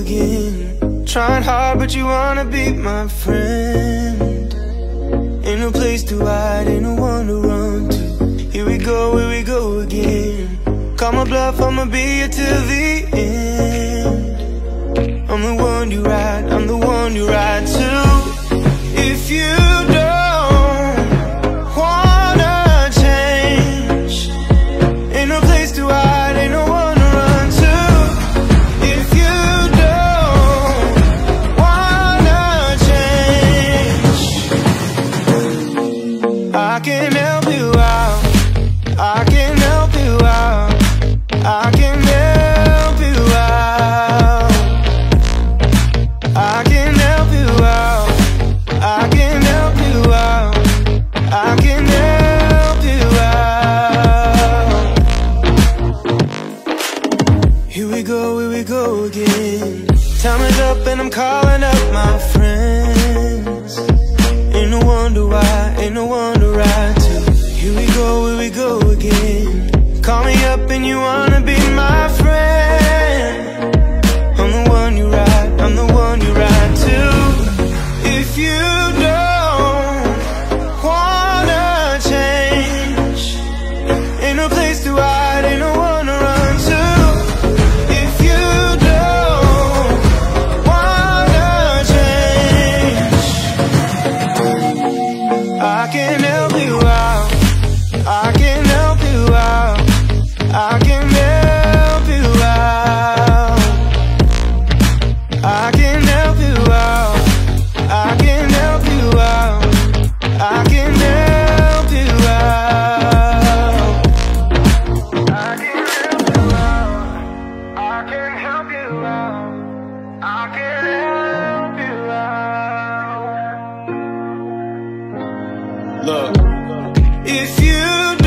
again. Trying hard but you wanna be my friend. Ain't no place to hide, ain't no one to run to. Here we go again. Call my bluff, I'ma be here till the end. I'm the one you ride, I'm the one you ride to. If you don't wanna change, ain't no place to hide, ain't no one to run to. If you don't wanna change, I can help you out, I can help you out, I can help you out, I can help you out, I can help you out, I can help you out. Here we go again. Time is up and I'm calling up my friends. Ain't no wonder why, ain't no one to ride to. Here we go again. Call me up and you wanna be my friend. I'm the one you ride, I'm the one you ride to. If you don't wanna change, ain't no place to hide, ain't no one to run to. If you don't wanna change, I can help you out, I can help you out, I can help you out, I can help you out, I can help you out, I can help you out, I can help you out, I can help you out, I can help you out. Look, if you